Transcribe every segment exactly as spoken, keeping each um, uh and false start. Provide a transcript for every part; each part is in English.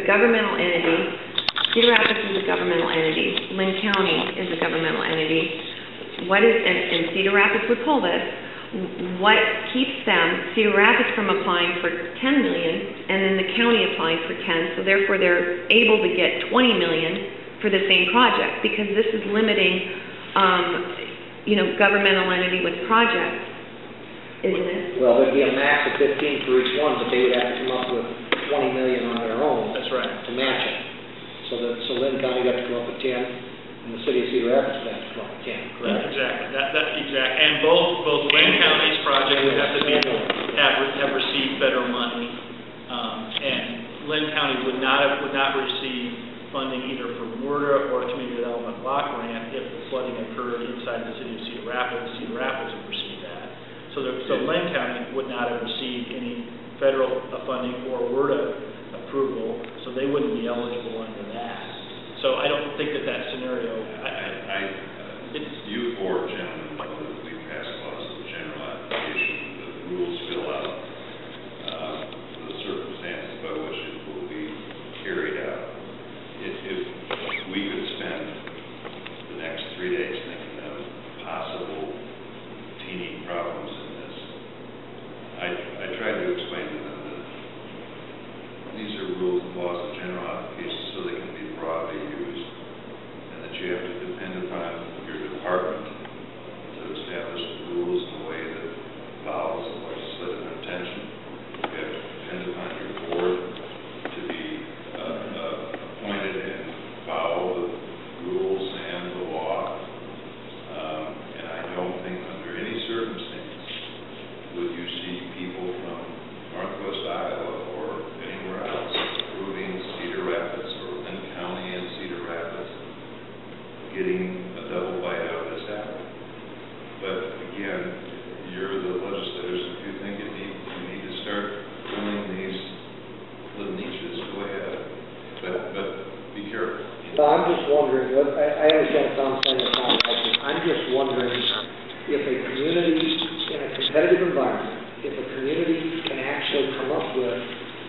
governmental entity. Cedar Rapids is a governmental entity. Lynn County is a governmental entity. What is, and, and Cedar Rapids would pull this, what keeps them, Cedar Rapids, from applying for ten million dollars and then the county applying for ten, so therefore they're able to get twenty million dollars for the same project, because this is limiting, um, you know, governmental entity with projects, isn't it? Well, there'd be a max of fifteen for each one, but they would have to come up with twenty million dollars on their own. That's right. To match it. So that, so Lynn County got to come up with ten, and the city of Cedar Rapids would have to come up with ten, correct? Exactly. That, that, exact. And both, both Lynn County's project would have to be, have, have received federal money, um, and Lynn County would not have, would not receive funding either from M R D A or Community Development Block Grant if the flooding occurred inside the city of Cedar Rapids. Cedar Rapids would receive that. So, there, so Lynn County would not have received any federal uh, funding or M R D A approval, so they wouldn't be eligible under that. So I don't think that that scenario. I, I, I uh, it's you four gentlemen know that we passed laws of general application. The rules fill out uh, the circumstances by which it will be carried out. If, if we could spend the next three days thinking of possible teeny problems in this, I, I tried to explain to them that these are rules and laws of general application so they can be broadly used, and that you have to depend upon your department to establish the rules in a way that follows the legislative intention. You have to depend upon your board to be uh, uh, appointed and follow the rules and the law. Um, and I don't think under any circumstance would you see people from Northwest Iowa or anywhere else approving Cedar Rapids or Lynn County and Cedar Rapids getting a double bite out of this apple. But again, you're the legislators. If you think it need, you need to start filling these little niches, go ahead. But, but be careful. Well, I'm just wondering, what, I, I understand Tom saying it's not right. I'm just wondering if a community in a competitive environment, if a community can actually come up with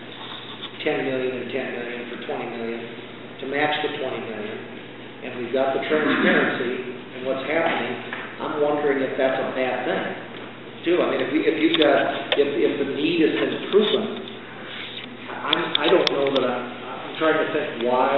ten million and ten million for twenty million to match the twenty million, and we've got the transparency and what's happening, I'm wondering if that's a bad thing, too. I mean, if, we, if you've got, if, if the need has been proven, I'm, I don't know that I'm, I'm trying to think why,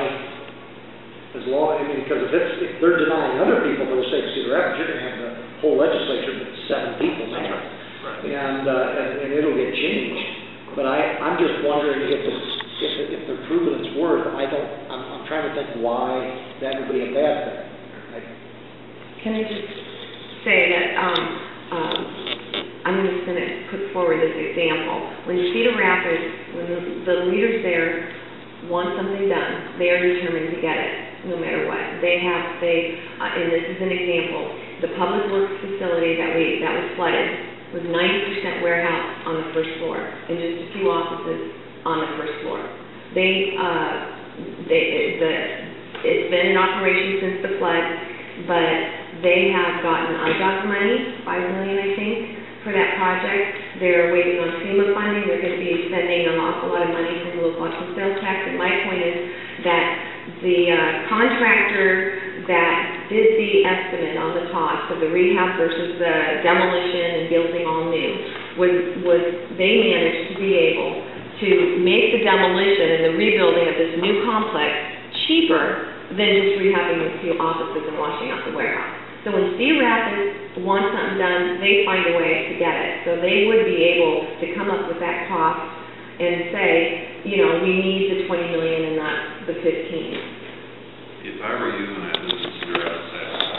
as long, I mean, because if, it's, if they're denying other people for the sake of Cedar Rapids, you're going to have the whole legislature with seven people now. right. And, uh, and, and it'll get changed. But I, I'm just wondering if it's, if, it, if they're proven it's worth, I don't, I'm, I'm trying to think why that would be a bad thing. I, Can I just say that um, um, I'm just going to put forward this example. When Cedar Rapids, when the, the leaders there want something done, they are determined to get it, no matter what. They have, they, uh, and this is an example, the public works facility that we that was flooded was ninety percent warehouse on the first floor and just a few offices on the first floor. They, uh, they, the, it's been in operation since the flood, but they have gotten I D O C money, five million I think, for that project. They're waiting on FEMA funding. They're going to be spending an awful lot of money from the local option sales tax. And my point is that the uh, contractor that did the estimate on the cost of the rehab versus the demolition and building all new was, was they managed to be able to make the demolition and the rebuilding of this new complex cheaper than just rehabbing a few offices and washing out the warehouse. So when Cedar Rapids wants something done, they find a way to get it. So they would be able to come up with that cost and say, you know, we need the twenty million and not the fifteen. If I were you and I lived in Cedar Rapids,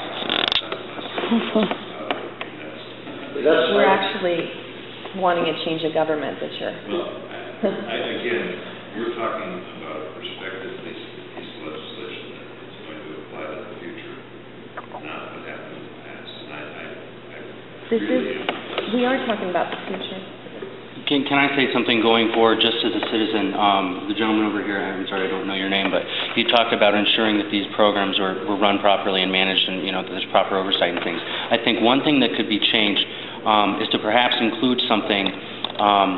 that's that's We're actually wanting a change of government this year. Well, I, I, again, we're talking about a prospective piece, piece of legislation that is going to apply to the future, not what happened in the past. And I, I, I This really is, we are talking about the future. Can, can I say something going forward, just as a citizen? Um, the gentleman over here, I'm sorry, I don't know your name, but he talked about ensuring that these programs were, were run properly and managed, and you know, that there's proper oversight and things. I think one thing that could be changed um, is to perhaps include something um,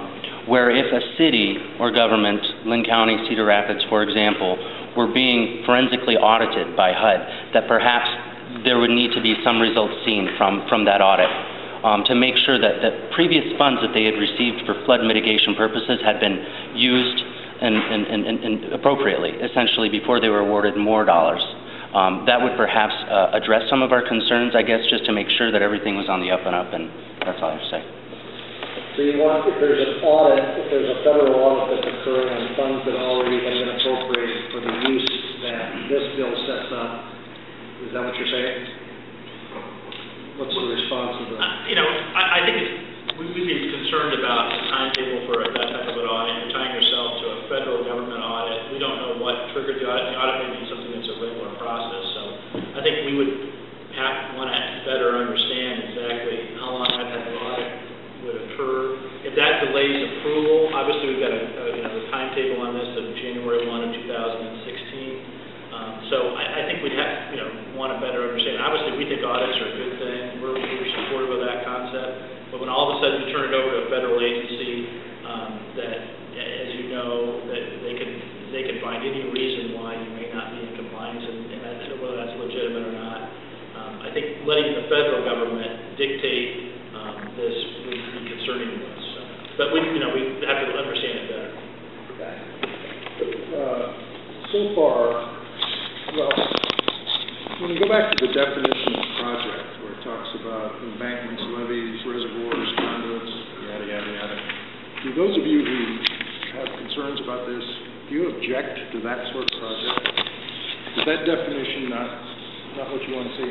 where if a city or government, Lynn County, Cedar Rapids, for example, were being forensically audited by H U D, that perhaps there would need to be some results seen from, from that audit um, to make sure that, that previous funds that they had received for flood mitigation purposes had been used and, and, and, and appropriately, essentially, before they were awarded more dollars. Um, that would perhaps uh, address some of our concerns, I guess, just to make sure that everything was on the up and up, and that's all I have to say. So you want, if there's an audit, if there's a federal audit that's occurring on funds that already have been appropriated for the use that this bill sets up, is that what you're saying? What's the response to that? Uh, you know, I, I think it's, we would be concerned about the timetable for that type of an audit. You're tying yourself to a federal government audit. We don't know what triggered the audit. The audit may be something that's a regular process. So I think we would have want to better understand exactly how long that type of audit would occur. If that delays approval, obviously we've got a, a you know the timetable on this of January first of two thousand sixteen. Um, so I, I think we'd have you know want to better understand. Obviously, we think audits are a good thing. We're, we're supportive of that concept. But when all of a sudden you turn it over to a federal agency, um, that, as you know, that they could they could find any reason why you may not be in compliance, and, and that's, whether that's legitimate or not. Um, I think letting the federal government dictate um, this would be concerning to us. So. But we, you know, we have to understand it better. Okay. Uh, so far, well, when you go back to the definition of project, where it talks about embankments, levees, reservoirs, conduits, yada, yada, yada, do those of you who have concerns about this, do you object to that sort of project? Is that definition not, not what you want to see?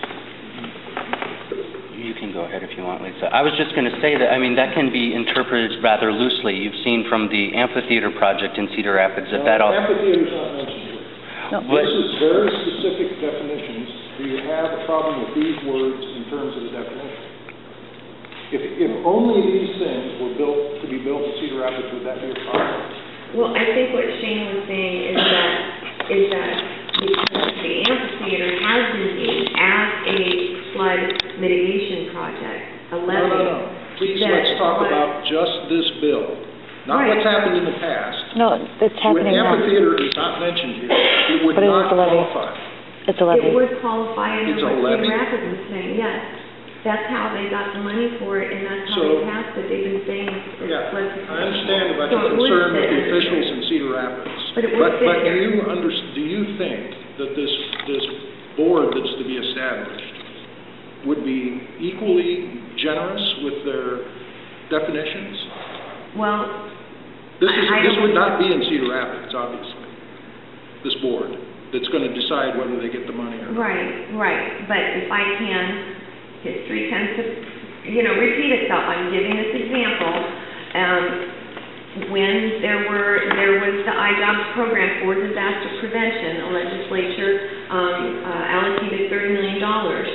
You can go ahead if you want, Lisa. I was just going to say that, I mean, that can be interpreted rather loosely. You've seen from the amphitheater project in Cedar Rapids that No, that all... amphitheater's not mentioned here. No. This is very specific definitions. Do you have a problem with these words in terms of the definition? If, if only these things were built to be built in Cedar Rapids, would that be a problem? Well, I think what Shane was saying is that, is that because the amphitheater has been used as a flood mitigation project, a levee. No, no, no. Please, that let's talk what- about just this bill, not Right. what's happened in the past. No, it's happening When now. amphitheater is not mentioned here, it would But it is not a levee. qualify. It's a It levy. would qualify under It's a what levy? Cedar Rapids is saying, yes. That's how they got the money for it, and that's how So- they passed it. They've been saying it's Yeah, flood. I understand about So your it would concern with fit the under officials there. in Cedar Rapids. But it would But, fit but do here. you under, do you think that this, this board that's to be established would be equally generous with their definitions? Well, This is, I- I this don't- would not be in Cedar Rapids, obviously, this board that's going to decide whether they get the money or not. right, right. But if I can, history tends to, you know, repeat itself. I'm giving this example. Um, when there were, there was the I jobs program for disaster prevention, the legislature um, uh, allocated thirty million dollars.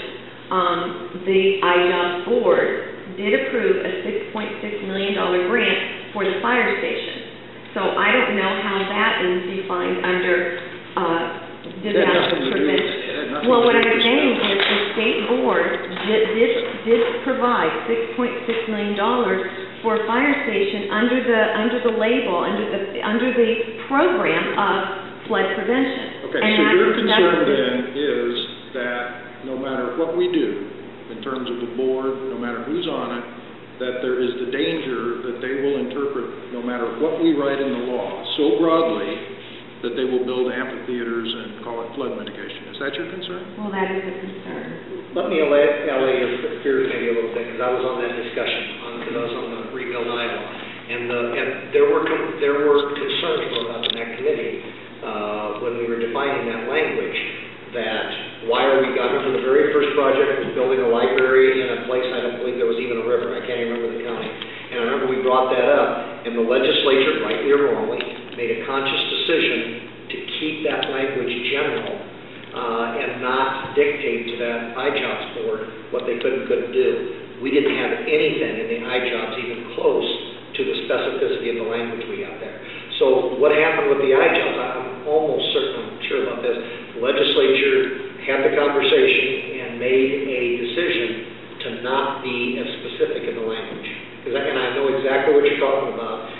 Um, the I jobs board did approve a six point six million dollar grant for the fire station. So I don't know how that is defined under uh, It had disaster nothing to do with- prevention. it had nothing Well, to what do I'm with saying this. is the state board did, did, did provide six point six million dollars for a fire station under the, under the label, under the, under the program of flood prevention. Okay, And so that's- your concern that's- then is that no matter what we do, in terms of the board, no matter who's on it, that there is the danger that they will interpret, no matter what we write in the law, so broadly that they will build amphitheaters and call it flood mitigation. Is that your concern? Well, that is a concern. Let me allay, allay your fears maybe a little bit, because I was on that discussion, because I was on the rebuild Iowa. And, the, and there were, com- there were concerns brought up in that committee, uh, when we were defining that language, that why are we, I remember the very first project was building a library in a place, I don't believe there was even a river, I can't even remember the county. And I remember we brought that up, and the legislature, rightly or wrongly, made a conscious decision to keep that language general, uh, and not dictate to that I jobs board what they could and couldn't do. We didn't have anything in the I jobs even close to the specificity of the language we got there. So what happened with the I jobs, I'm almost certain, I'm sure about this, the legislature had the conversation and made a decision to not be as specific in the language. Because I, and I know exactly what you're talking about.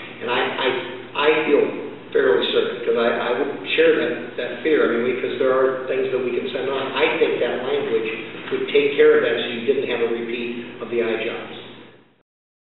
take care of that so you didn't have a repeat of the I jobs.